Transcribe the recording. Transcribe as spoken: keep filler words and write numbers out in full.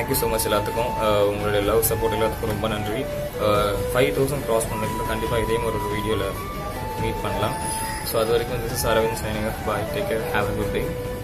Thank you so much எல்லாத்துக்கும். உங்களுடைய love support எல்லாத்துக்கும் ரொம்ப நன்றி. ஃபைவ் தௌசண்ட் க்ராஸ் பண்ணுறதுக்கு கண்டிப்பாக இதே மாதிரி ஒரு வீடியோவில் மீட் பண்ணலாம். ஸோ அது வரைக்கும் this is Aravind signing off. Bye, take care, have a good day.